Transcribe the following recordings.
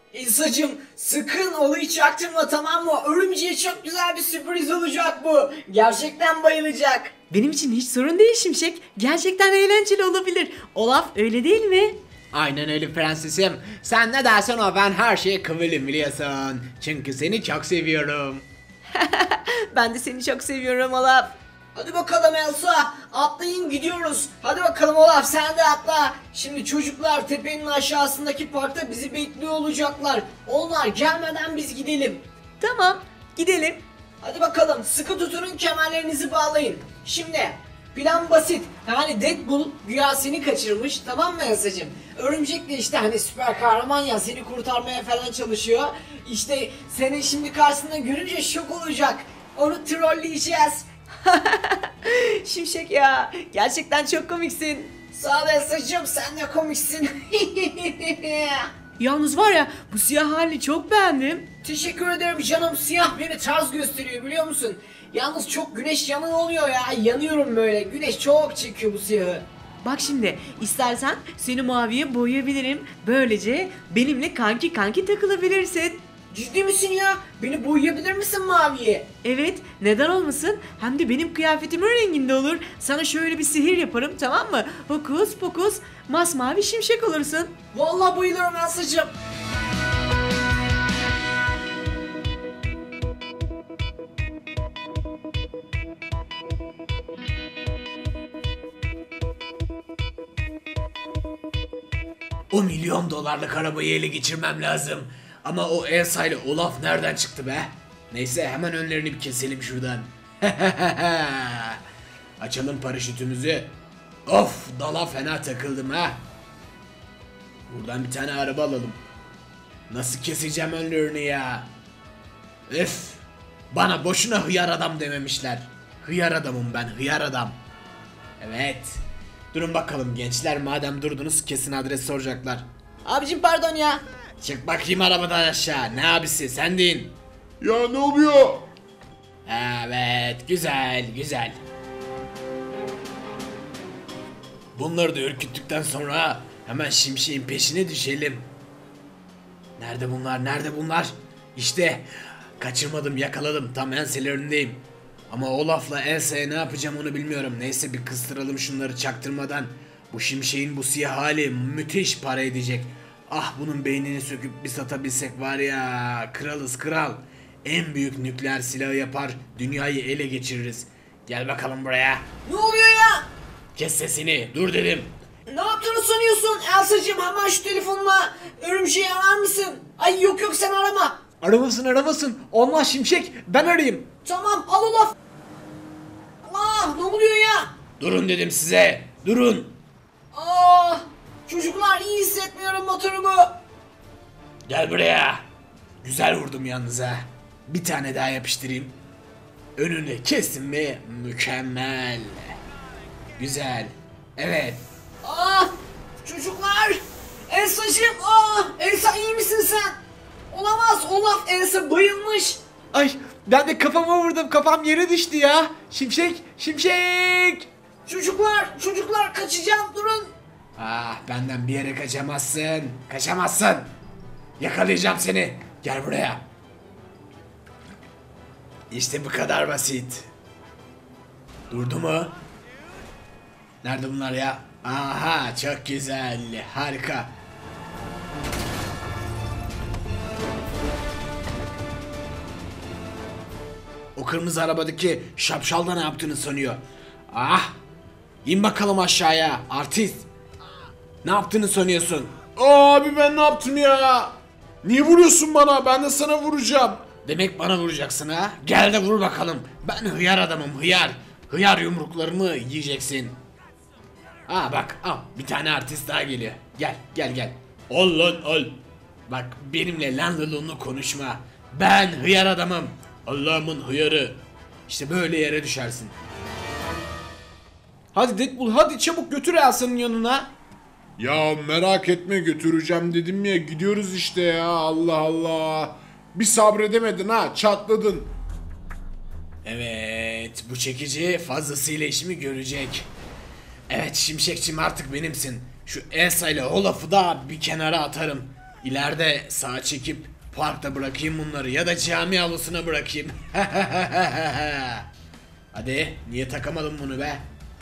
İsacığım sakın olayı çaktırma, tamam mı? Örümceğe çok güzel bir sürpriz olacak bu. Gerçekten bayılacak. Benim için hiç sorun değil Şimşek. Gerçekten eğlenceli olabilir. Olaf öyle değil mi? Aynen öyle prensesim. Sen ne dersen o, ben her şeye kıvılım biliyorsun. Çünkü seni çok seviyorum. Ben de seni çok seviyorum Olaf. Hadi bakalım Elsa, atlayın gidiyoruz. Hadi bakalım Olaf, sen de atla. Şimdi çocuklar tepenin aşağısındaki parkta bizi bekliyor olacaklar. Onlar gelmeden biz gidelim. Tamam, gidelim. Hadi bakalım, sıkı tutunun, kemerlerinizi bağlayın. Şimdi plan basit. Yani Deadpool güya seni kaçırmış, tamam mı Elsa'cığım? Örümcek de işte hani süper kahraman ya, seni kurtarmaya falan çalışıyor. İşte seni şimdi karşısında görünce şok olacak. Onu trolleyeceğiz. Şimşek ya, gerçekten çok komiksin. Sağ ol Elsa'cığım, sen de komiksin. Yalnız var ya, bu siyah halini çok beğendim. Teşekkür ederim canım, siyah beni tarz gösteriyor biliyor musun? Yalnız çok güneş yanığı oluyor ya, yanıyorum böyle. Güneş çok çekiyor bu siyahı. Bak şimdi, istersen seni maviye boyayabilirim. Böylece benimle kanki kanki takılabilirsin. Ciddi misin ya? Beni boyayabilir misin maviye? Evet, neden olmasın? Hem de benim kıyafetimin renginde olur. Sana şöyle bir sihir yaparım, tamam mı? Hokus pokus, masmavi şimşek olursun. Vallahi bayılıyorum Elsa'cığım. O milyon dolarlık arabayı ele geçirmem lazım. Ama o Elsa ile Olaf nereden çıktı be? Neyse, hemen önlerini bir keselim şuradan. Açalım paraşütümüzü. Of, dala fena takıldım ha. Buradan bir tane araba alalım. Nasıl keseceğim önlerini ya? Üf. Bana boşuna hıyar adam dememişler. Hıyar adamım ben, hıyar adam. Evet. Durun bakalım gençler, madem durdunuz kesin adres soracaklar. Abicim pardon ya. Çık bakayım arabadan aşağı. Ne abisi, sen deyin. Ya ne oluyor? Evet, güzel güzel. Bunları da ürküttükten sonra hemen Şimşek'in peşine düşelim. Nerede bunlar, nerede bunlar? İşte kaçırmadım, yakaladım, tam enselerindeyim. Ama Olaf'la Elsa'ya ne yapacağım onu bilmiyorum. Neyse, bir kıstıralım şunları çaktırmadan. Bu Şimşek'in bu siyah hali müthiş para edecek. Ah, bunun beynini söküp bir satabilsek var ya, kralız kral. En büyük nükleer silahı yapar, dünyayı ele geçiririz. Gel bakalım buraya. Ne oluyor ya? Kes sesini, dur dedim. Ne yaptığını sanıyorsun Elsa'cığım? Hemen şu telefonla örümceği arar mısın? Ay yok yok, sen arama. Aramasın. Olmaz Şimşek, ben arayayım. Tamam, al o laf. Ne oluyor ya? Durun dedim size, durun. Çocuklar, iyi hissetmiyorum motorumu. Gel buraya. Güzel vurdum yalnız ha. Bir tane daha yapıştırayım. Önünü kestim mi? Mükemmel. Güzel. Evet. Çocuklar. Elsa'cığım, Elsa iyi misin sen? Olamaz, Olaf Elsa bayılmış. Ay, ben de kafama vurdum, kafam yere düştü ya. Şimşek. Çocuklar kaçacağım, durun. Ah, benden bir yere kaçamazsın. Yakalayacağım seni. Gel buraya. İşte bu kadar basit. Durdu mu? Nerede bunlar ya? Aha, çok güzel. Harika. O kırmızı arabadaki şapşal da ne yaptığını sanıyor. Ah! İn bakalım aşağıya, artist. Ne yaptığını sanıyorsun? Abi ben ne yaptım ya? Niye vuruyorsun bana? Ben de sana vuracağım. Demek bana vuracaksın ha? Gel de vur bakalım. Ben hıyar adamım, hıyar. Hıyar yumruklarımı yiyeceksin. Bak, al, bir tane artist daha geliyor. Gel. Ol lan ol. Bak, benimle lanlılığını konuşma. Ben hıyar adamım. Allah'ımın hıyarı. İşte böyle yere düşersin. Hadi Deadpool, hadi çabuk götür Elsa'nın yanına. Ya merak etme, götüreceğim dedim ya, gidiyoruz işte ya, Allah Allah. Bir sabredemedin ha, çatladın. Evet, bu çekici fazlasıyla işimi görecek. Evet Şimşekçim, artık benimsin. Şu Elsa ile Olaf'ı da bir kenara atarım. İleride sağa çekip parkta bırakayım bunları ya da cami avlusuna bırakayım. Hadi niye takamadım bunu be?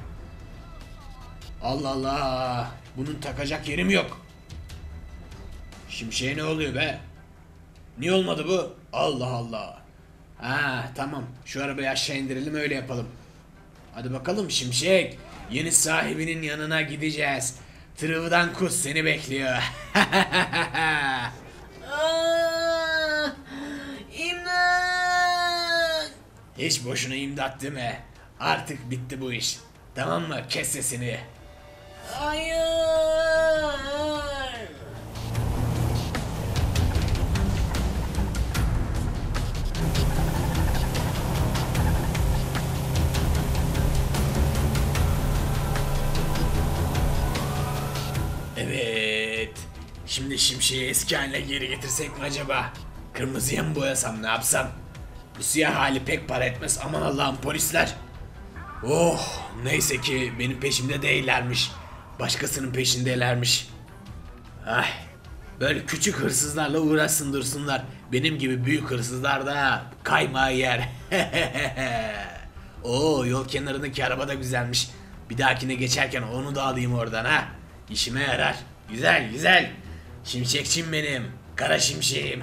Allah Allah. Bunun takacak yerim yok. Şimşeğe ne oluyor be? Niye olmadı bu? Allah Allah. Ha tamam. Şu arabayı aşağı indirelim öyle yapalım. Hadi bakalım Şimşek. Yeni sahibinin yanına gideceğiz. Trıvıdan kus seni bekliyor. İmdat! Hiç boşuna imdat deme. Artık bitti bu iş. Tamam mı? Kes sesini. Hayır! Evet. Şimdi Şimşek'i eski haline geri getirsek mi acaba? Kırmızıya mı boyasam ne yapsam? Bu siyah hali pek para etmez aman Allah'ım polisler. Oh neyse ki benim peşimde değillermiş. Başkasının peşindelermiş. Ay böyle küçük hırsızlarla uğraşsın dursunlar. Benim gibi büyük hırsızlar da kaymağı yer. Oo yol kenarındaki araba da güzelmiş. Bir dahakine geçerken onu da alayım oradan ha. İşime yarar. Güzel güzel. Şimşekçim benim. Kara şimşeğim.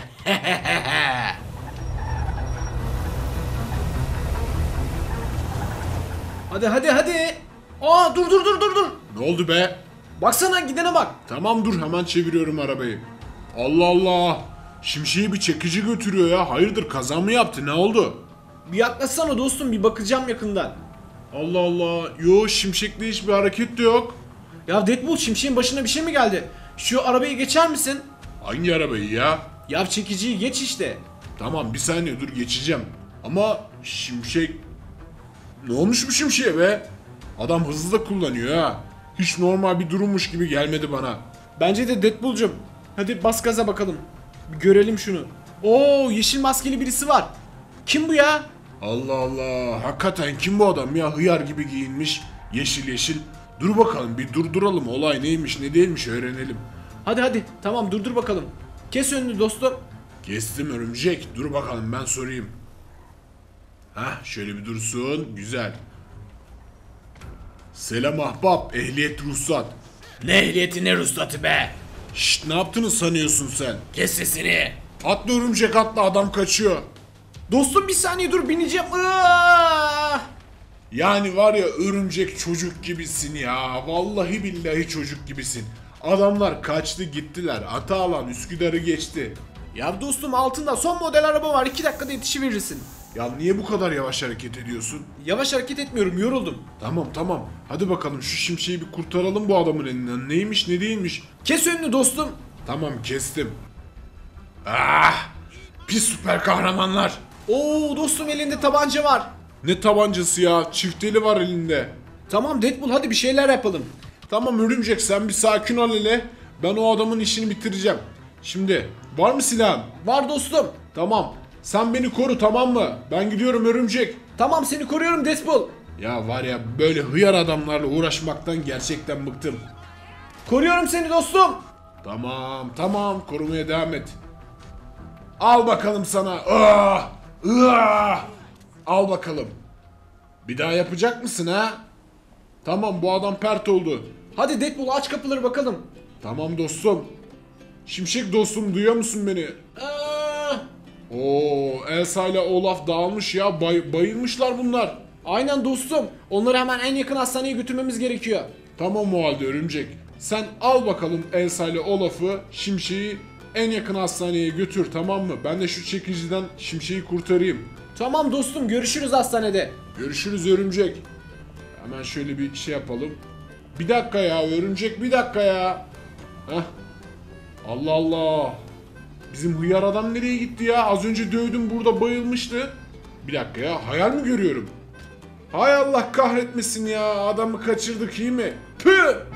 Hadi hadi hadi. Aa dur. Ne oldu be? Baksana gidene bak. Tamam dur hemen çeviriyorum arabayı. Allah Allah. Şimşek'i bir çekici götürüyor ya. Hayırdır kaza mı yaptı ne oldu? Bir yaklaşsana dostum bir bakacağım yakından. Allah Allah. Yo Şimşek'te hiçbir hareket de yok. Ya Deadpool şimşeğin başına bir şey mi geldi? Şu arabayı geçer misin? Hangi arabayı ya? Ya çekiciyi geç işte. Tamam bir saniye dur geçeceğim. Ama Şimşek... Ne olmuş bu Şimşek'e be? Adam hızlı da kullanıyor ha. Hiç normal bir durummuş gibi gelmedi bana. Bence de Deadpool'cum. Hadi bas gaza bakalım. Bir görelim şunu. Oo yeşil maskeli birisi var. Kim bu ya? Allah Allah. Hakikaten kim bu adam ya? Hıyar gibi giyinmiş. Yeşil yeşil. Dur bakalım bir durduralım. Olay neymiş ne değilmiş öğrenelim. Hadi tamam durdur bakalım. Kes önünü dostum. Kestim örümcek. Dur bakalım ben sorayım. Hah şöyle bir dursun. Güzel. Selam ahbap. Ehliyet ruhsat. Ne ehliyeti ne ruhsatı be. Şşt ne yaptığını sanıyorsun sen? Kes sesini. Atla örümcek atla adam kaçıyor. Dostum bir saniye dur bineceğim. Aa! Yani var ya örümcek çocuk gibisin ya. Vallahi billahi çocuk gibisin. Adamlar kaçtı gittiler. Ata alan Üsküdar'ı geçti. Ya dostum altında son model araba var 2 dakikada yetişiverirsin. Ya niye bu kadar yavaş hareket ediyorsun? Yavaş hareket etmiyorum yoruldum. Tamam. Hadi bakalım şu şimşeği bir kurtaralım bu adamın elinden. Neymiş ne değilmiş. Kes önünü dostum. Tamam kestim. Ah! Pis süper kahramanlar. Oo dostum elinde tabanca var. Ne tabancası ya? Çifteli var elinde. Tamam Deadpool hadi bir şeyler yapalım. Tamam örümcek sen bir sakin ol hele. Ben o adamın işini bitireceğim. Şimdi var mı silahın? Var dostum. Tamam. Sen beni koru tamam mı? Ben gidiyorum örümcek. Tamam seni koruyorum Deadpool. Ya var ya böyle hıyar adamlarla uğraşmaktan gerçekten bıktım. Koruyorum seni dostum. Tamam korumaya devam et. Al bakalım sana. Ah! Ah! Al bakalım. Bir daha yapacak mısın ha? Tamam bu adam pert oldu. Hadi Deadpool aç kapıları bakalım. Tamam dostum. Şimşek dostum duyuyor musun beni? Aa, Oo Elsa ile Olaf dağılmış ya bayılmışlar bunlar. aynen dostum. Onları hemen en yakın hastaneye götürmemiz gerekiyor. Tamam o halde örümcek. Sen al bakalım Elsa ile Olaf'ı Şimşek'i en yakın hastaneye götür tamam mı? Ben de şu çekiciden Şimşek'i kurtarayım. Tamam dostum görüşürüz hastanede. Görüşürüz örümcek. Hemen şöyle bir şey yapalım. Bir dakika ya örümcek bir dakika ya. Heh. Allah Allah. Bizim hıyar adam nereye gitti ya? Az önce dövdüm burada bayılmıştı. Bir dakika ya hayal mi görüyorum? Hay Allah kahretmesin ya adamı kaçırdık iyi mi? Püh!